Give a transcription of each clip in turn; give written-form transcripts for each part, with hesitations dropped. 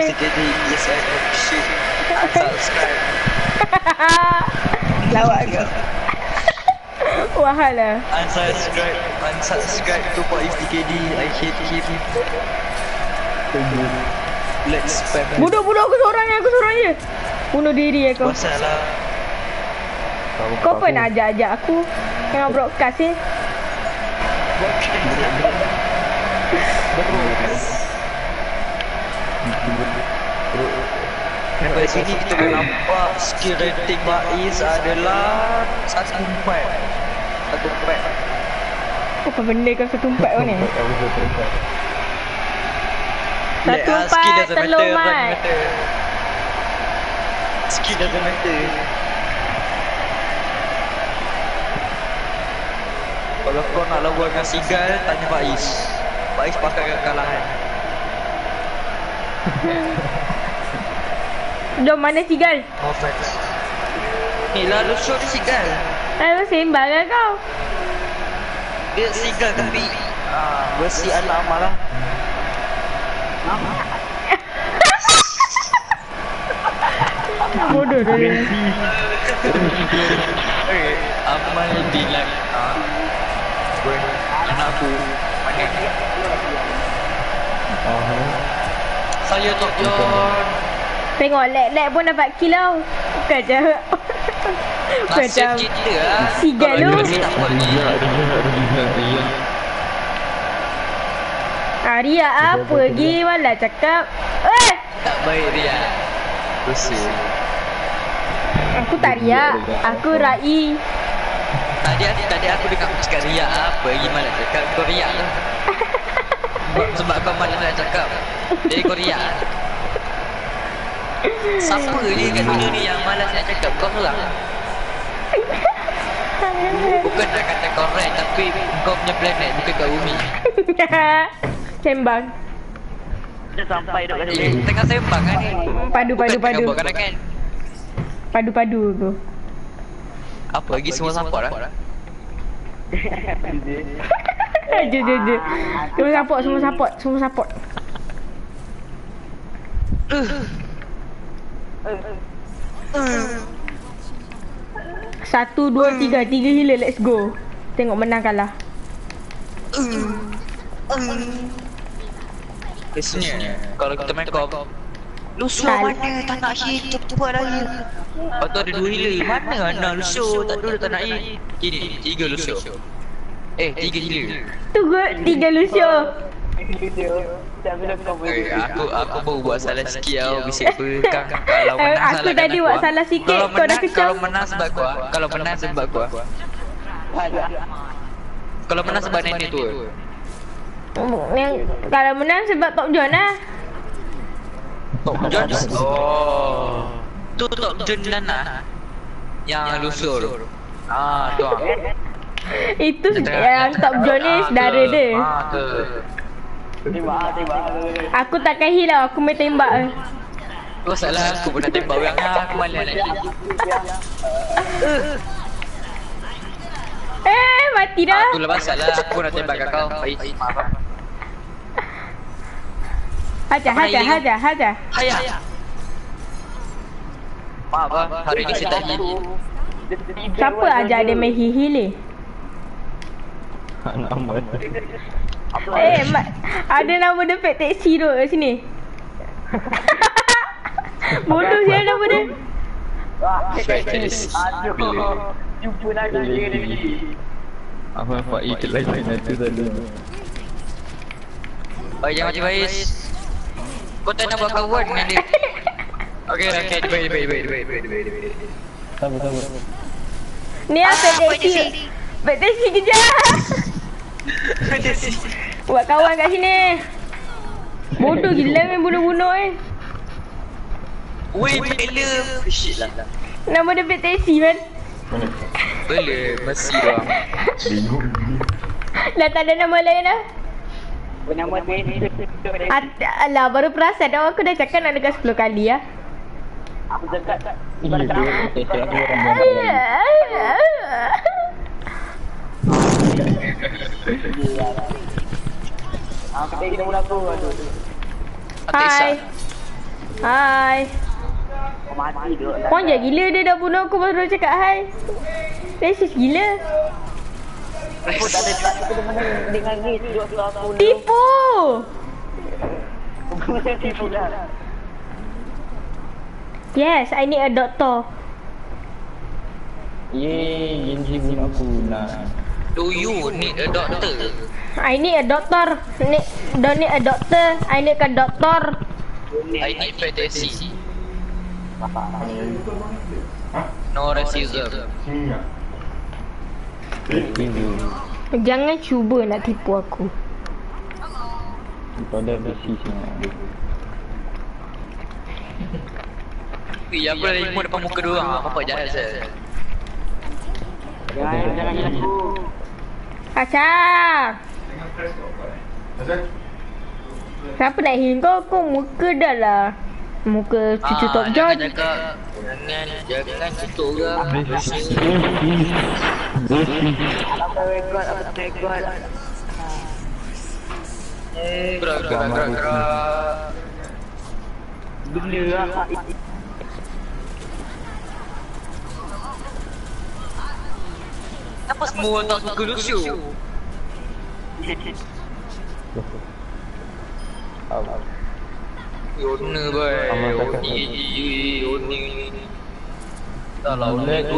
PKD, yes I appreciate. Unsubscribe. Lawak ke? Wahal lah. Unsubscribe to Pak PKD. I hate him. Let's spam. Bunuh aku seorang je. Bunuh diri aku. Masalah. Kau pernah ajak aku tengah broadcast ni? Dari sini kita boleh nampak skill rating Faiz adalah 1.4. Apa benda kau 1.4 kau ni? 1.4 telur mat. Skill doesn't matter. Kalau kau nak lawan dengan Sigal, tanya Faiz. Faiz pakai kekalahan. Jom, mana Sigal? No facts. Ni lah lu show dia Sigal. Sembang lah kau. Dia Sigal tapi versi lama lah. Bodoh dah dia. Amal bilang anakku mana? Saya Tok John. Tengok lag pun dapat kill tau. Bukan je. Nasib kita lah. Sigal lu. Ria apa lagi? Malah cakap. Tak baik Ria. Dosa. Aku tak riak. Aku Rai. Tadi aku dekat cakap Ria apa lagi malah cakap kau riak lah. Sebab kau malah nak cakap. Jadi kau riak. Siapa je kat dunia ni yang malas nak cakap kau seorang? Bukan nak kata kau right, tapi kau punya planet bukan kat bumi. Sembang. Dah sampai duk kat sini. Tengah sembang kan ni. Padu. Tengah buat kan? Padu tu. Apa lagi semua support lah? Je. Semua support. Satu, dua, tiga hila, let's go. Tengok menang kalah. Biasanya kalau kita main kop Lucio mana tak nak hit cepat lagi. Lepas tu ada 2 healer. Mana Lucio tak ada tak nak hit. Kini 3 Lucio. 3 healer. Tunggu 3 Lucio. Aku baru buat salah sikit tau. Bisik berkang. Kalau menang aku salah tadi buat salah sikit. Kau dah kecam. Kalau menang sebab kau. Kalau menang sebab kau. Kalau menang sebab nenek tu. Kalau menang sebab Top John lah. Top John? Oh. Tu Top John Nana. Yang Lucio tu. Tu Itu yang Top John ni saudara dia. Tembak. Aku takkan heal lah, aku main tembak. Tu salah aku pun nak tembak orang lah. Aku malah nak hit. Mati dah. Itulah pasal lah aku nak tembak kat kau. Baik, maaf. Hajar. Hayah. Maaf lah, hari ni saya tak hit. Siapa ajar dia main heal ni? Anak Ahmad. Ada nama dia Fat Taxi tu kat sini. Bodoh siapa nama dia? Aduh. Jumpa lagi dia ni. Apa Faiz lain itu tadi. Oh, jangan mati Faiz. Kau tak nak buat kawan dengan dia. Okay, baik. Sabar. Ni apa Taxi? Fat Taxi kejar. Buat kawan kat sini. Bodoh gila main bunuh-bunuh Weh, bela. Shit lah. Nama dia Fat Taxi kan? Bela, masih dah. Bingung. Dah tak ada nama lain dah. Bernama dia. Alah, baru perasan dah. Aku dah cakap nak dekat 10 kali lah. Aku cakap. Iya, betul aku orang Aku tak kena mula aku. Hai. Hai. Kau mati duduk dalam. Korang je gila dia dah bunuh aku baru cakap hai. Racist gila. Aku tak ada dengan ni duduk sebelah aku. Tipu. Aku tipu dah. Yes, I need a doctor. Yeay, Genji bunuh aku nak. Do you need a doctor? I need a doctor. Don't need a doctor. I need a doctor. I need fantasy. No racism. Jangan cuba nak tipu aku. Kau dah bersih sebenarnya. Aku dah lima depan muka dia orang. Apa jahat saya? Jangan aku. Acah. Siapa nak heal kau? Kau muka dah lah. Muka cucu Top John. Jangan tutup orang. Apa rekod? Apa rekod? Gerak. Benda lah. Kenapa semua orang tak suka Lucio? Yona boy. Yoni. Tak lah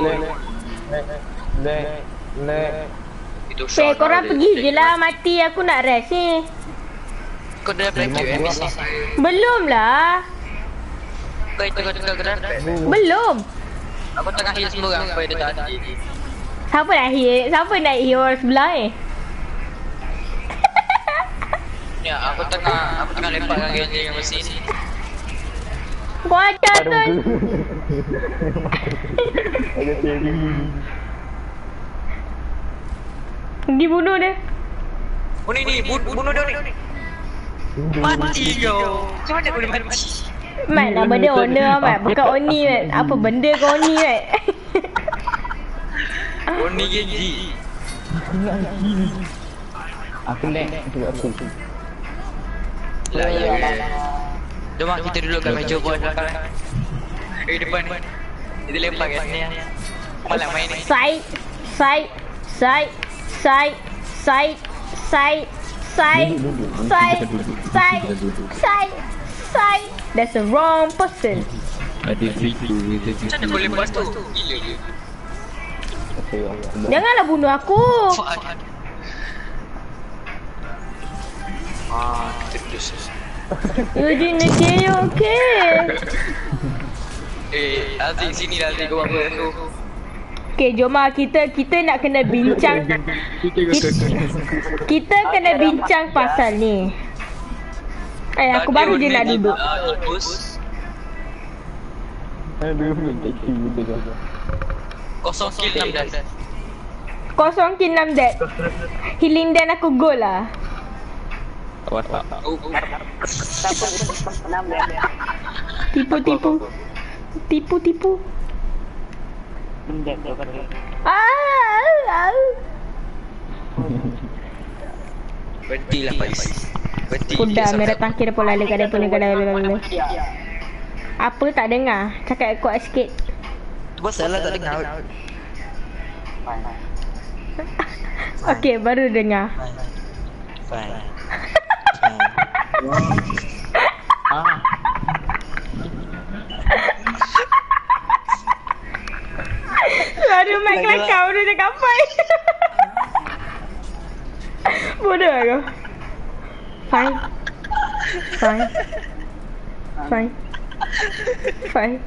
Leg. itu Korang pergi je lah. Mati aku nak rest ni. Kau dah black MSC. Belum lah. Kau tengah gerak. Belum. Aku tengah heal semua orang supaya dia tak mati. Siapa nak heal? Siapa nak heal orang sebelah ni? Ya, aku tengah lepaskan Genji dengan mesin. Kau ajar tu. Ada teori. Pergi bunuh dia. Oh ni, bunuh dia ni. Mati kau. Macam mana boleh mati? Mat nama dia owner Mat. Bukan Oni Mat. Apa benda kau Oni Mat? Oni Genji. Aku leg. Aku. Lah ya. Jom kita duduk kat meja buat belakang. Depan. Kita lepak kat sini. Malam main ni. Side. That's the wrong person. Ada situ. Macam mana boleh lepas tu? Gila dia. Janganlah bunuh aku. Kita duduk sini. Eugene, okay. Aziz sini lah Aziz, kau apa aku. Okay, jom lah kita nak kena bincang. Kita kena bincang pasal ni. Aku baru je nak duduk. Aduh, taxi betul tu. Kosong kill 6 dah. Kosong kill 6 dead. Healing dan aku goal lah. Awas tak. Tipu. Benda tu kata. Berhenti lah Faiz. Berhenti. Udah merah tangkir pun lalu kada. Apa tak dengar? Cakap kuat sikit. Tu pasal lah tak dengar. Okay, baru dengar. Fine. Baru mic kelakar baru cakap fine. Bodoh aku. Fine.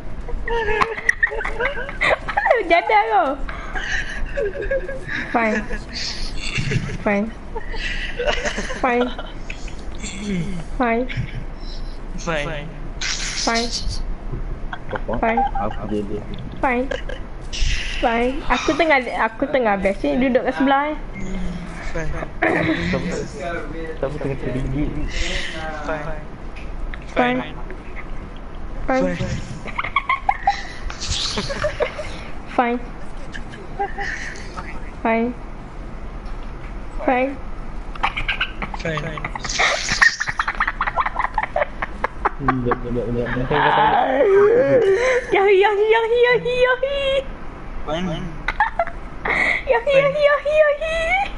Jadah kau. Fine. Apa jadi? Fine. Aku tengah best ni duduk kat sebelah ni. Siapa tengah tergigit? Fine. Yahi, yahi, yahi, yahi, yahi. Fine. Yahi, yahi, yahi, yahi.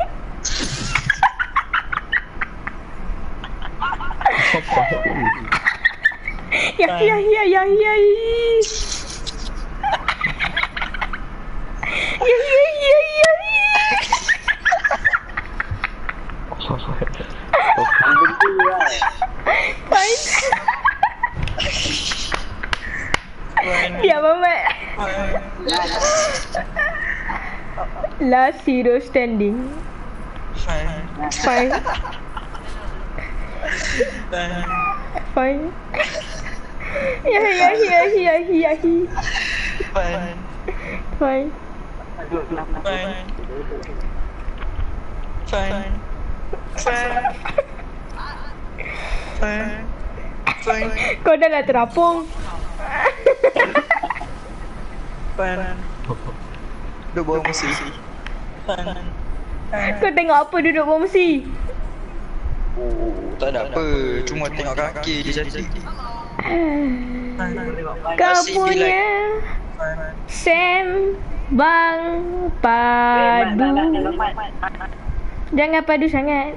Yahi, yahi, yahi, yahi, yahi. Yahi, yahi, yahi, yahi. Fine. Diam Mamat. Last hero standing. Fine. Fine. Yahi, yahi, yahi, yahi, yahi. Fine. Fine. Fine. Fine. Fine. Fine. Fine. Kau dah lah terapung. Fine. Duduk bawah mesin. Fine. Kau tengok apa duduk bawah mesin? Tak ada apa. Cuma tengok kaki dia cantik. Kau punya sembang padu. Jangan padu sangat.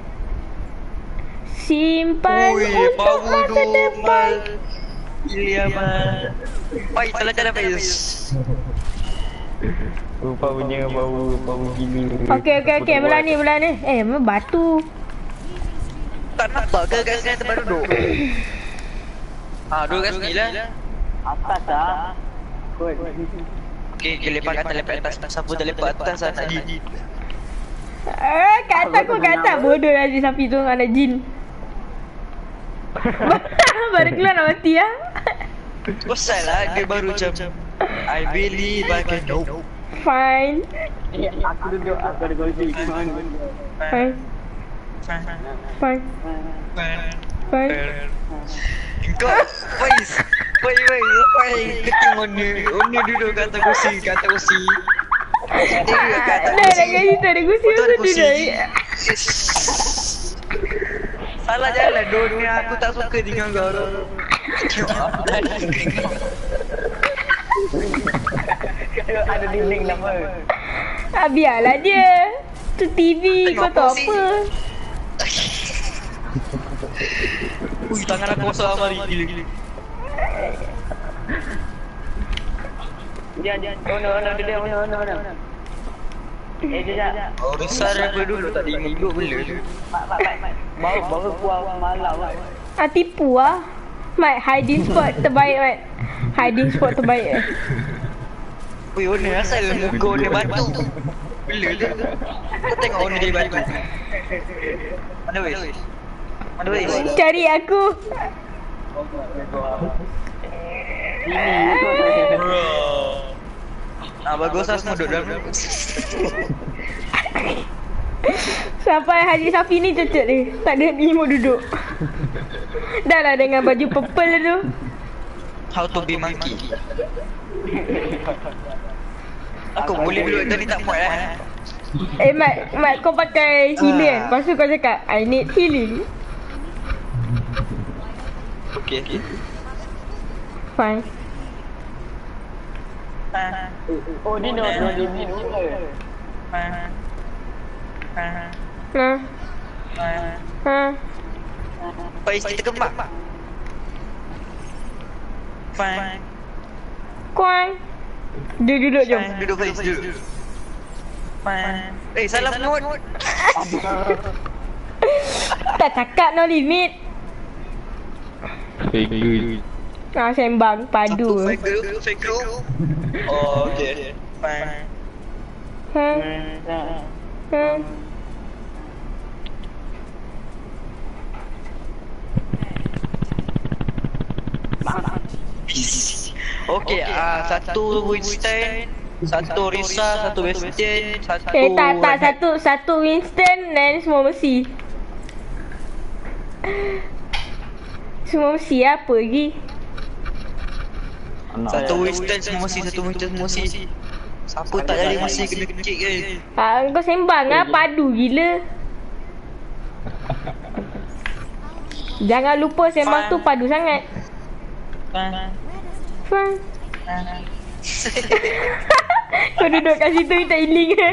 Simpan untuk masa depan. Iliaman. Baik, salah cara Faiz. Baunya bau gila. Okey. Belah ni. Memang batu. Tak nampak ke kat sini tempat duduk? Duduk kat sini lah. Atas dah. Okey, lepak atas. Siapa dah lepak atas lah nak jin. Kat atas kau kat atas. Bodoh lah si sapi tu anak jin. Baru keluar nak mati lah. Pasal lah dia baru macam I believe I can do. Fine. Aku duduk, aku ada gosip. Fine. Fine. Kau Faiz. Faiz keting Ona duduk kat atas kursi. Dia kat atas Dah nak kasi tu ada kursi Betul aku ada kursi. duduk. Salah jalan dunia. Aku tak suka dengan kau. Ada dinding lama. Biarlah dia. Tu TV kau tahu apa. Ui, tangan aku kosong hari gila. Jangan. Mana. Jejak. Oh, besar aku dulu tak ada hidup bela tu. Baru puas malam. Tipu lah. Mat, hiding spot terbaik Mat. Hiding spot terbaik. Ui, Ona asal muka Ona batu. Bela tu. Kau tengok Ona jadi batu. Mana weh? Cari aku. Bagus lah semua duduk dalam. Sampai Haji Safi ni cocok dia. Tak ada ilmu duduk. Dah lah dengan baju purple tu. How to be monkey. Aku boleh duduk tadi tak muat lah. Mat kau pakai healer kan? Lepas tu kau cakap I need healing. Okay. Fine. Oh, ni no limit juga. Faiz kita kembang. Fine. Kuang. Dia duduk jom. Duduk Faiz, duduk. Fine. Salah note. Tak cakap no limit. Fake. Sembang padu. Fake group. Oh, okay. Fine. Okay, satu Winston, satu Risa, satu Westin, satu Satu Winston dan semua mesi. Semua mesi apa lagi? Satu Winston semua mesi, satu Winston semua mesi. Siapa tak jadi mesi kena kick ke? Kau sembang lah, padu gila. Jangan lupa sembang tu padu sangat. Fine. Kau duduk kat situ tak healing kan?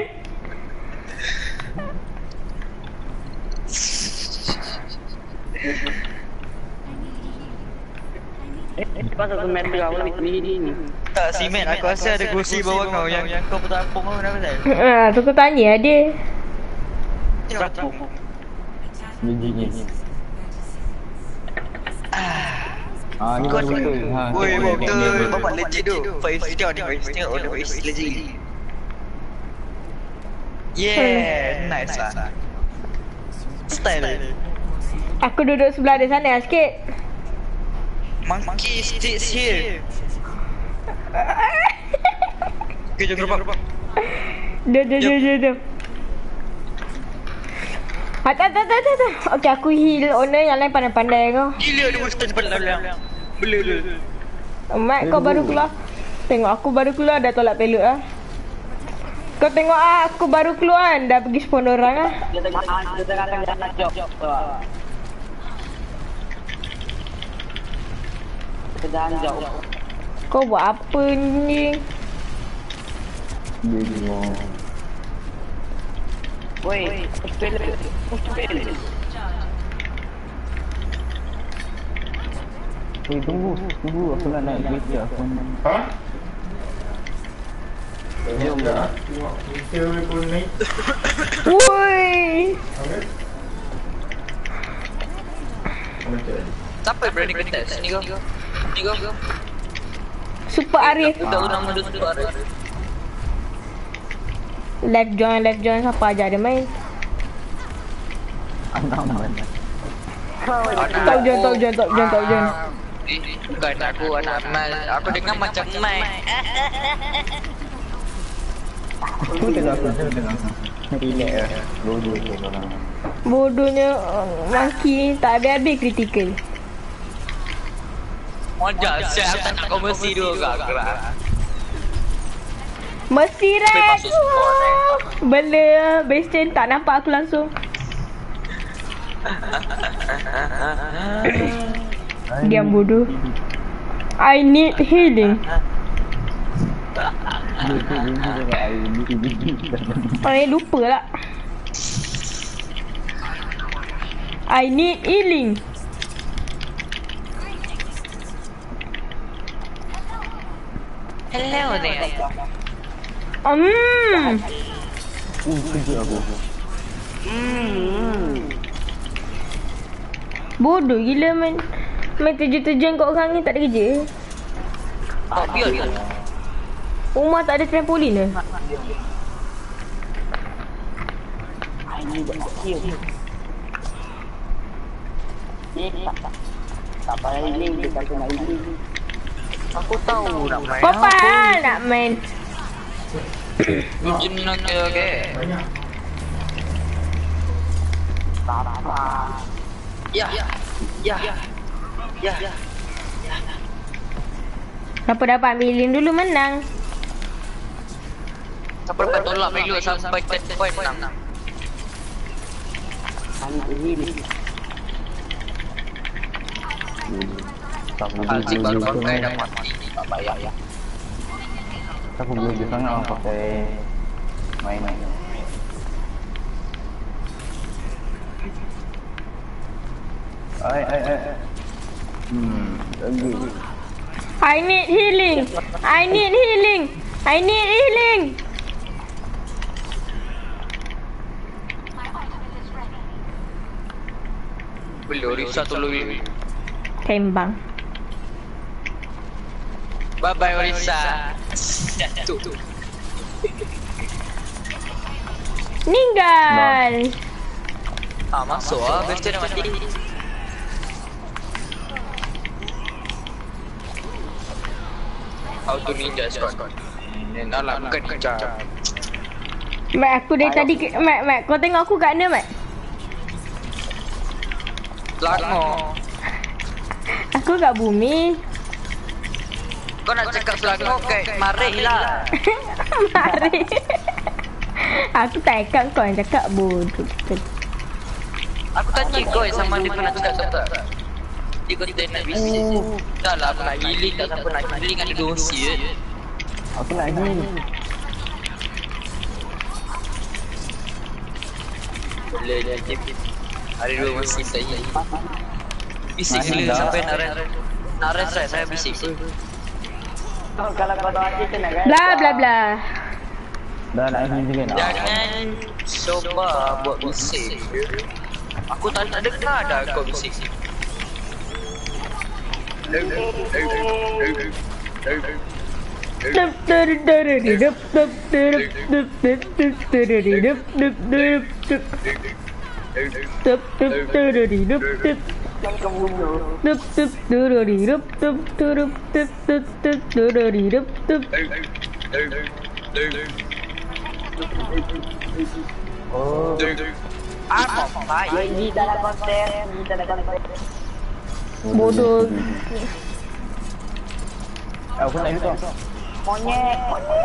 Pasal tu meter awal ni. Tak simen, aku rasa ada kursi bawah kau yang kau bertapung kau kenapa tak? Tu kau tanya dia. Bertapung. Ni. Ni Kau betul. Woi, betul. Bapak legit tu. 5 star ni, 5 star order is legit. Yeah, nice lah. Style. Aku duduk sebelah dia sana sikit. Monkey sticks here. Okay, jom gerbang. Dia. Tak. Okay, aku heal owner yang lain pandai-pandai kau. Gila dia mesti cepat lalang. Bela. Mat, kau baru keluar. Tengok aku baru keluar dah tolak peluk lah. Kau tengok aku baru keluar kan, dah pergi spawn orang lah. Dia tengah akan job. Kerjaan job. Kau buat apa ni? Dia tengok. Woi, pelek. Tunggu aku nak naik kereta aku. Woi. Siapa yang berani contest? Ni kau. Super Arif. Tahu nama dia Super Arif. Left join siapa ajar dia main. Anak mana? Top join. Bukan aku anak Amal. Aku dengar macam Mai. Aku tengah relax lah. Bodoh tu orang. Bodohnya monkey tak habis-habis critical. Modal siap tak nak kau mesti dulu kak. Mesti red. Bela base chain tak nampak aku langsung. Diam bodoh. I need healing. Lupa lah. I need healing. Hello there. Kerja aku. Bodoh gila main terjun-terjun kat orang ni tak ada kerja. Oh, biar. Rumah tak ada trampolin ke? Tak payah healing, dia kata nak healing. Aku tahu nak main. Papa nak main. Jin nak ke? Ya. Siapa dapat million dulu menang. Siapa dapat tolak Milo sampai 10 point menang. Alcik baru pakai dah mati. Tak payah ya. Aku boleh je sangat orang pakai mainan. Bagus. I need healing. Belum Risa tolong. Tembang. Bye bye Risa. Jatuh. Ninggal. Masuk best dah mati. Auto ninja squad. Nak bukan ninja. Mat, aku dari tadi Mat, kau tengok aku kat mana Mat? Selangor. Aku kat bumi. Kau nak cakap Selangor kat Marik lah. Mari. Aku tak cakap, kau yang cakap bodoh. Aku tanya kau sama dia pernah cakap tak? Dia kata nak bisik. Tak lah, aku nak healing. Tak siapa nak healing. Ada dosi je. Aku nak heal. Boleh je. Ada dua masih tak heal. Bisik gila sampai nak rest right. Saya bisik. Kalau kau tahu hati kena kan? Bla bla bla. Dah nak heal sikit. Jangan cuba buat bisik. Aku tak nak dengar dah kau bisik. Oh. Apa baik? Kita dalam konten. Bodoh. Aku nak heal. Monyet.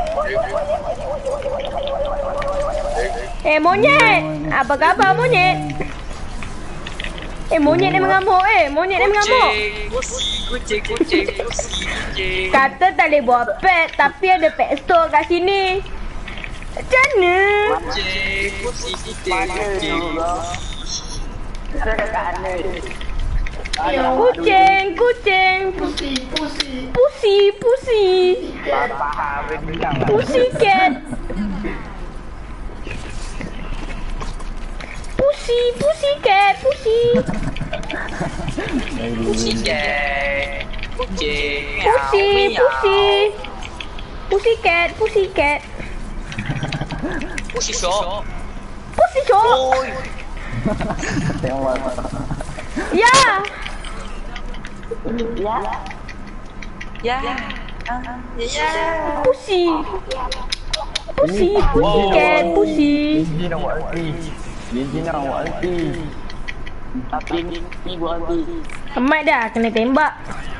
Monyet. Apa khabar monyet? Monyet ni mengamuk monyet ni mengamuk. Kucing. Kata tak boleh buat pet tapi ada pet store kat sini. Macam mana? Kucing. Pusi. Pusi cat. Pusi cat. Pussy shop. Oi. Ya. Pussy cat. Jinjin nak buat ulti. Tapi ni buat hati. Amat dah kena tembak.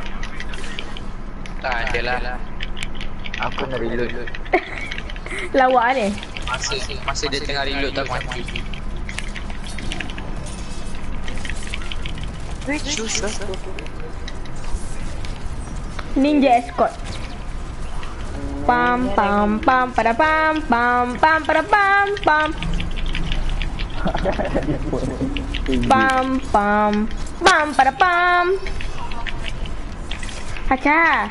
Tak ada lah. Aku nak reload. Lawak ni. Masa dia tengah reload tak mati. Ninja escort. Pam pada pam pada pam. Pam pada pam. Hacha.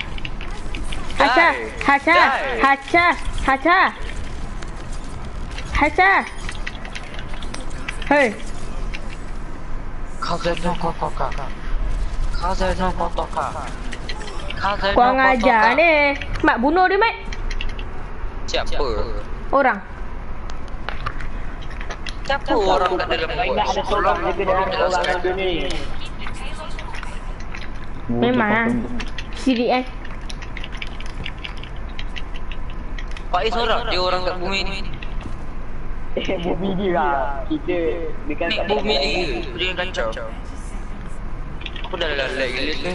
Hei. Kau ngajar ni. Mak bunuh dia, Mat. Siapa? Orang. Siapa orang kat dalam Tak ada seorang jaga dalam orang dunia ni. Memang lah. Sirik kan. Faiz orang, dia orang kat bumi ni. Bumi dia lah. Kita dekat Ni bumi dia kacau. Aku dah lag gila tu.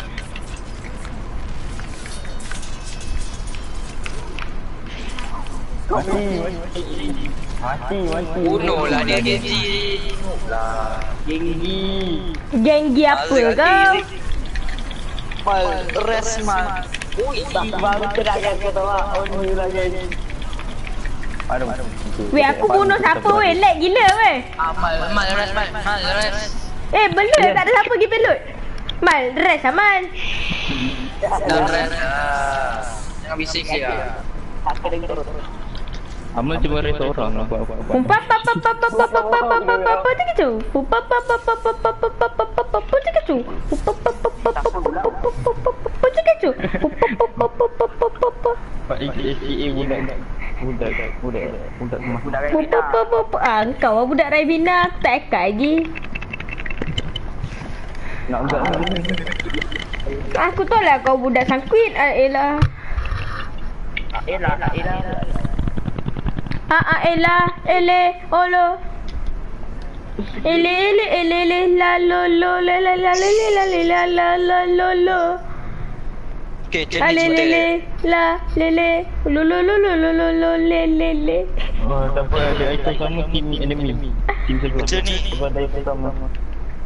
Mati. Bunuh lah dia Genji. Genggi apa kau? Resman. baru terakhir kau tahu lah. Oh ni lagi. Aduh. Weh, aku bunuh siapa weh? Lag gila weh. Mal Resman. Belum tak ada siapa pergi pelut. Mal, rest Aman. Jangan bisik dia. Tak kena terus. Amal cuma rate orang apa. Pak AKA budak kau budak Raibina, aku tak ikat lagi. nak budak ni. Aku tahu lah kau budak sangkuit. Elah. Ele, olo. Ele, la lo lo la la la la lo lo. Okay, Lele, la lele, lo lele. Oh, tak apa, ada item sama team enemy. Team sebelah. Macam ni. Sebab ada item sama.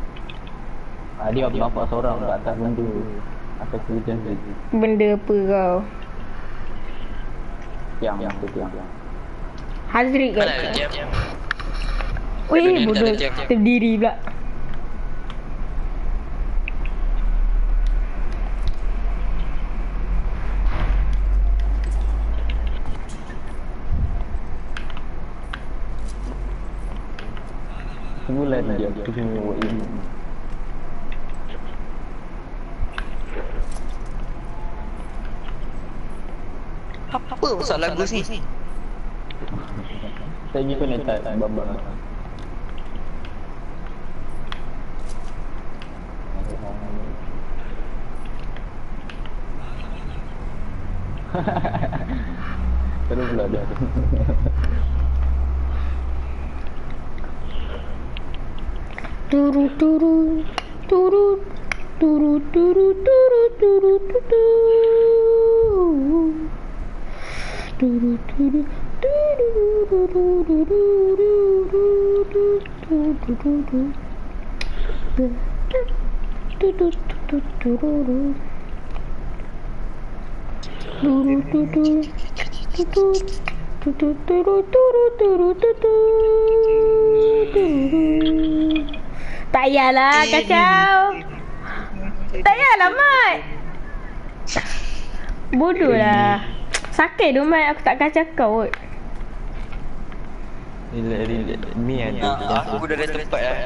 Dia nampak seorang kat atas benda. Atas hujan tadi. Benda apa kau? Tiang tu tiang. Hazrik ke? Mana jam? Weh, Benda ni bodoh. tak ada jam. Terdiri pula. Sebulan dia aku kena buat ini. Apa pasal lagu ni? Saya pergi pun letak babak. Terus pula dia. Turu turu turu turu turu turu turu turu turu turu tak payahlah kacau. Tak payahlah Mat. Bodoh lah. Sakit tu Mat, aku tak kacau kau kot. Ni ada. Aku dah ada tempat lah.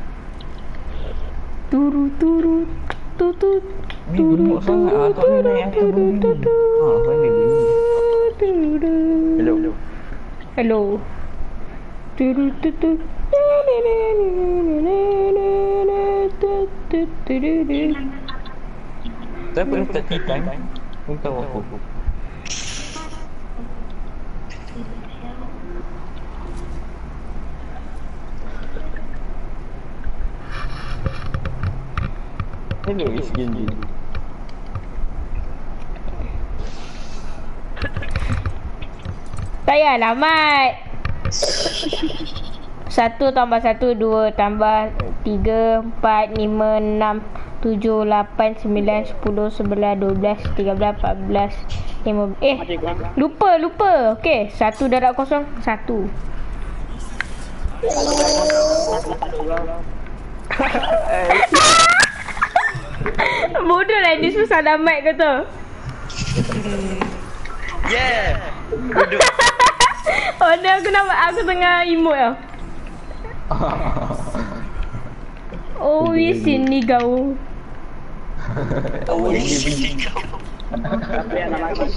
Turu turu tutut turu turu turu turu. Hello. Hello. Turu tutu. Siapa yang tak tipan? Kau tahu apa? Hello, it's Genji. Tak payahlah Mat. 1 tambah 1, 2 tambah 3, 4, 5, 6, 7, 8, 9, 10, 11, 12, 13, 14, 15. Lupa. Okey, 1 darab kosong, 1. Bodoh lah ni, susah dah mic ke tu. Yeah. Oh ni aku nampak aku tengah emote tau. Oh wis sini kau. Oh, ini kau. Apa yang nama aku?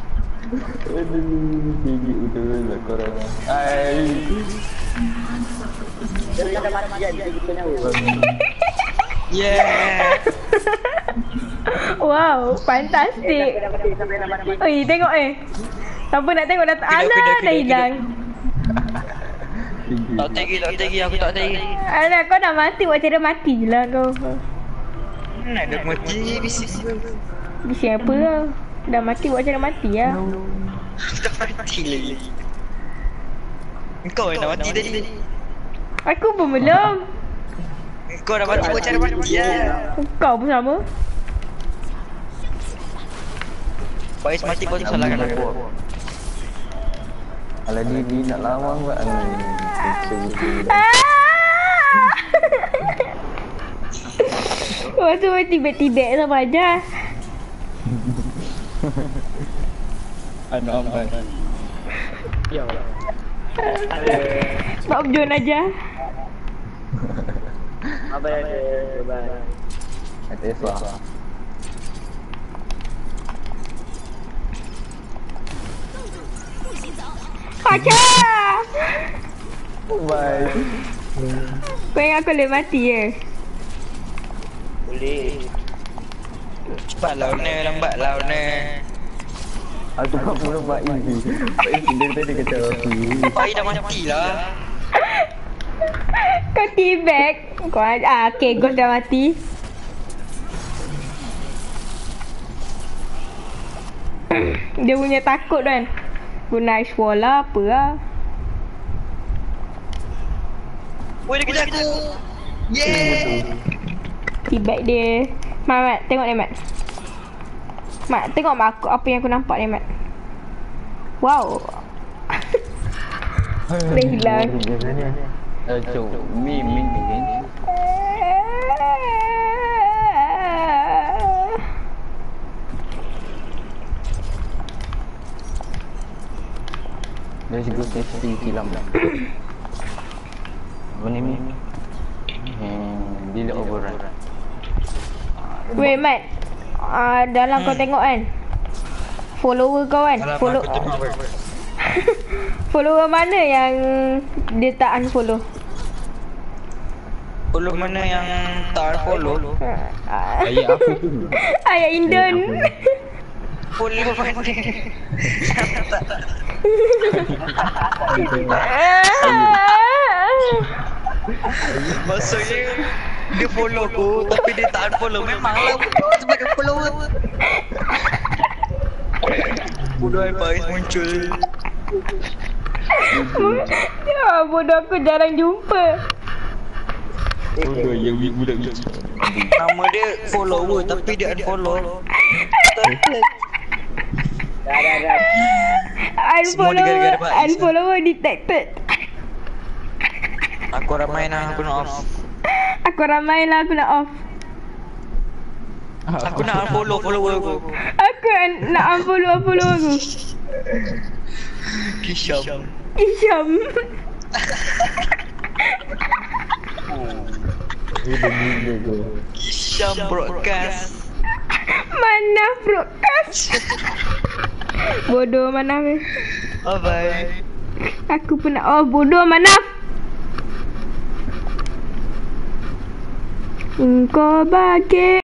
Gigi betul lah korang. Dia ada mati jadi kita nyawa. Yeah. Wow, fantastik. Oi, tengok siapa nak tengok dah alah dah hilang. Tak tegi, aku tak tegi. Alah kau dah mati, buat cara mati je lah kau. Nak dah mati bisik. Bising apa lah. Dah mati buat cara mati lah. Tak mati lagi. Kau yang dah mati tadi. Aku pun belum. Kau dah mati buat cara mati lah. Kau pun sama. Faiz mati kau salahkan aku. Kalau dia nak lawang buat Waktu main tibet-tibet sama aja. anak amban. Ya. Bob John aja. Bye. Tesla. Acha. Bye. Kau ingat aku boleh mati ke? Boleh. Cepat lambat lawan. Aku tak pun nampak ini. Dia tadi kata aku. Faiz dah mati lah. Kau tibet. Kau okay, Ghost dah mati. Dia punya takut kan. Guna ice wall lah, apa lah. Woi, dia kejar aku. Yeah. Tibet dia. Mat, tengok ni Mat. Mat, tengok Mat apa yang aku nampak ni Mat. Wow. Dah hilang. Cok, min kan. Let's go safety kilam. Apa ni? Delete overrun. Wait Mat. Dalam kau tengok kan. Follower kau kan. Follower mana yang dia tak unfollow? Follow mana yang tak follow? Ayat apa tu? Ayat Indon. Follow mana? Maksudnya dia follow aku tapi dia tak unfollow. Memanglah sebagai follower. Bodoh apa muncul. Ya, bodoh aku jarang jumpa. Bodoh yang budak ni. Nama dia follower tapi dia unfollow. Unfollower detected. Aku ramai nak aku nak off. Aku ramai lah aku nak off. Aku nak unfollow follower aku. Aku nak unfollow aku. Kisham. Isyam. Kisham broadcast. Mana broadcast? Bodoh mana? Bye bye. Aku pun nak off. Bodoh mana? Engkau bagi